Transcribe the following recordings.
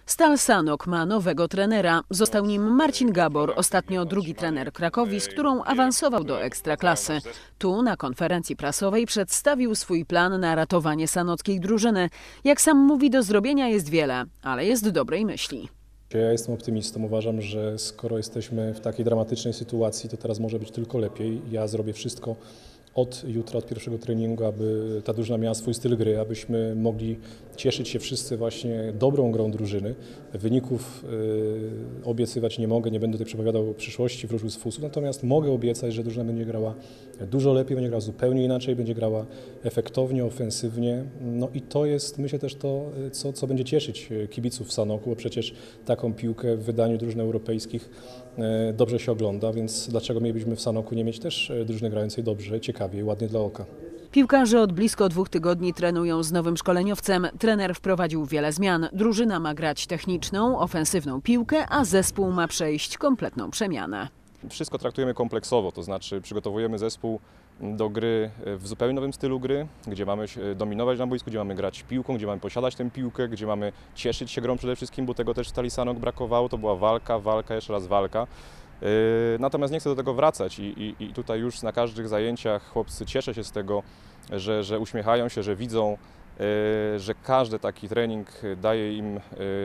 Stal Sanok ma nowego trenera. Został nim Marcin Gabor, ostatnio drugi trener Krakowi, z którą awansował do Ekstraklasy. Tu na konferencji prasowej przedstawił swój plan na ratowanie sanockiej drużyny. Jak sam mówi, do zrobienia jest wiele, ale jest dobrej myśli. Ja jestem optymistą. Uważam, że skoro jesteśmy w takiej dramatycznej sytuacji, to teraz może być tylko lepiej. Ja zrobię wszystko od jutra, od pierwszego treningu, aby ta drużyna miała swój styl gry, abyśmy mogli cieszyć się wszyscy właśnie dobrą grą drużyny. Wyników obiecywać nie mogę, nie będę tutaj przepowiadał przyszłości, wróżył z fusów, natomiast mogę obiecać, że drużyna będzie grała dużo lepiej, będzie grała zupełnie inaczej, będzie grała efektownie, ofensywnie. No i to jest, myślę, też to, co będzie cieszyć kibiców w Sanoku, bo przecież taką piłkę w wydaniu drużyn europejskich dobrze się ogląda, więc dlaczego mielibyśmy w Sanoku nie mieć też drużyny grającej dobrze, ciekawie i ładnie dla oka. Piłkarze od blisko 2 tygodni trenują z nowym szkoleniowcem. Trener wprowadził wiele zmian. Drużyna ma grać techniczną, ofensywną piłkę, a zespół ma przejść kompletną przemianę. Wszystko traktujemy kompleksowo, to znaczy przygotowujemy zespół do gry w zupełnie nowym stylu gry, gdzie mamy dominować na boisku, gdzie mamy grać piłką, gdzie mamy posiadać tę piłkę, gdzie mamy cieszyć się grą przede wszystkim, bo tego też w Stali Sanok brakowało. To była walka, jeszcze raz walka. Natomiast nie chcę do tego wracać i tutaj już na każdych zajęciach chłopcy cieszę się z tego, że uśmiechają się, że widzą, że każdy taki trening daje im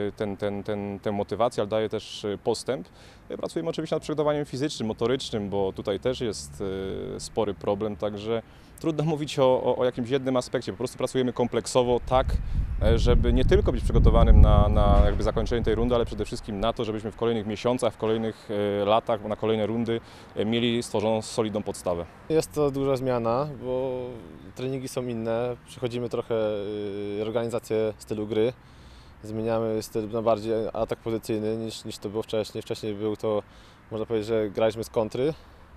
tę motywację, ale daje też postęp. Pracujemy oczywiście nad przygotowaniem fizycznym, motorycznym, bo tutaj też jest spory problem, także trudno mówić o jakimś jednym aspekcie. Po prostu pracujemy kompleksowo tak, żeby nie tylko być przygotowanym na jakby zakończenie tej rundy, ale przede wszystkim na to, żebyśmy w kolejnych miesiącach, w kolejnych latach, na kolejne rundy mieli stworzoną solidną podstawę. Jest to duża zmiana, bo treningi są inne, przechodzimy trochę organizację stylu gry. Zmieniamy styl na bardziej atak pozycyjny niż to było wcześniej. Wcześniej był to, można powiedzieć, że graliśmy z kontry.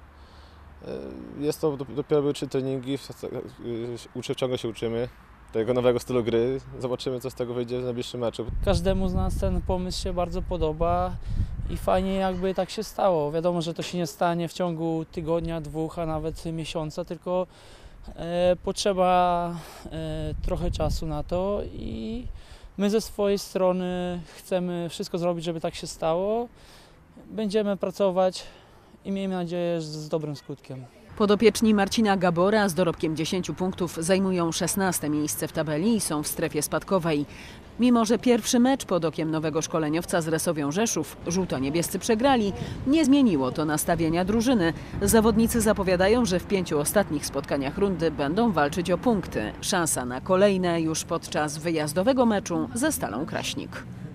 Jest to, dopiero były 3 treningi, ciągle się uczymy tego nowego stylu gry. Zobaczymy, co z tego wyjdzie w najbliższym meczu. Każdemu z nas ten pomysł się bardzo podoba i fajnie jakby tak się stało. Wiadomo, że to się nie stanie w ciągu tygodnia, 2, a nawet miesiąca, tylko potrzeba trochę czasu na to i my ze swojej strony chcemy wszystko zrobić, żeby tak się stało. Będziemy pracować i miejmy nadzieję, że z dobrym skutkiem. Podopieczni Marcina Gabora z dorobkiem 10 punktów zajmują 16. miejsce w tabeli i są w strefie spadkowej. Mimo że pierwszy mecz pod okiem nowego szkoleniowca z Resowią Rzeszów żółto-niebiescy przegrali, nie zmieniło to nastawienia drużyny. Zawodnicy zapowiadają, że w 5 ostatnich spotkaniach rundy będą walczyć o punkty. Szansa na kolejne już podczas wyjazdowego meczu ze Stalą Kraśnik.